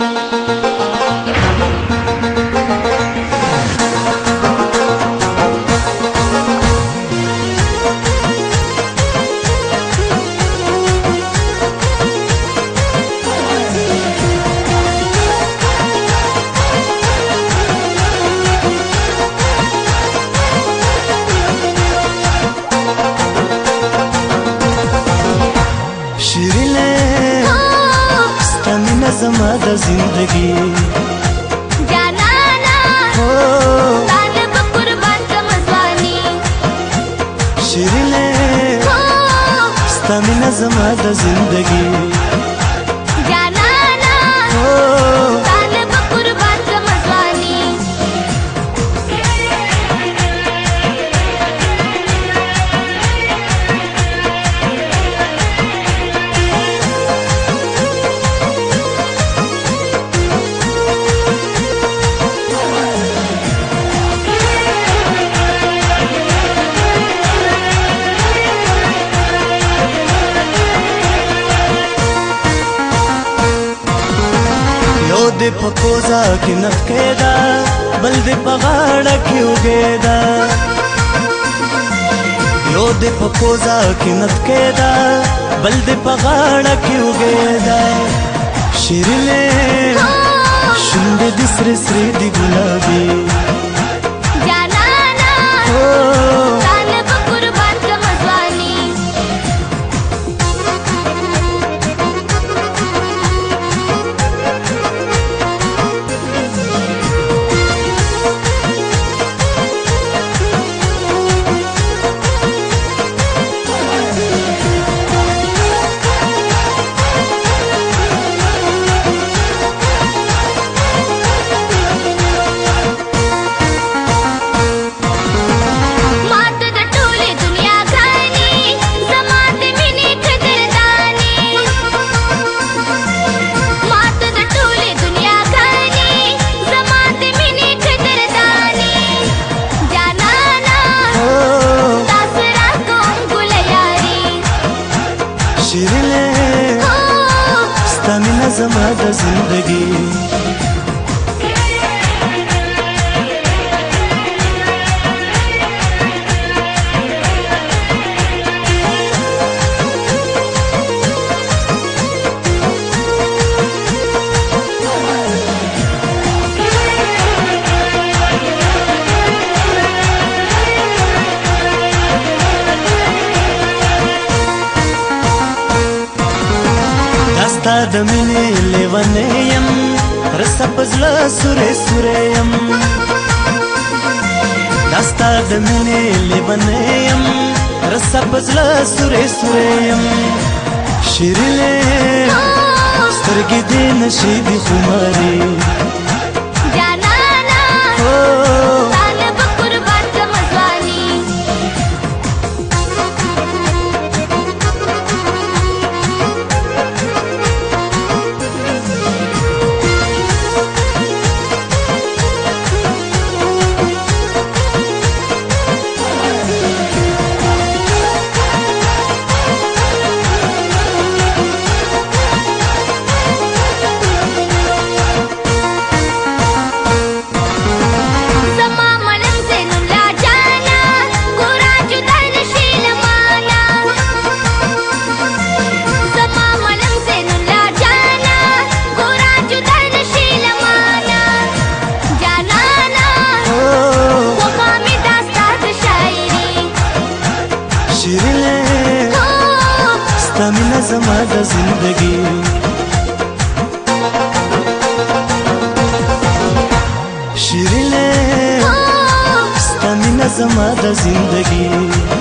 Zama the ज़िंदगी जानाना हो तालब कुर्बान समझवानी शिरने हो स्तामिना ज़मा द ज़िंदगी जानाना हो तालब कुर्बान समझवानी दे पकोजा की नफकेदा बल दे पगाड़ा की उगेदा यो दे पकोजा की नफकेदा बल दे पगाड़ा की उगेदा शिरले शुंडे दिसरे श्री दी गुलाबी जानाना हो तालब कुर्बान समझवानी स्तामिना ज़मा द ज़िंदगी दस्ता दमिने लेवने यम रसा पजला सुरे सुरे यम दस्ता दमिने लेवने यम रसा पजला सुरे सुरे यम शिरले स्तरगी दे नशीदी खुमारी जानाना हो तालब कुर्बान समझवानी स्तामिना ज़मा द ज़िंदगी शिरले स्तामिना ज़मा द ज़िंदगी।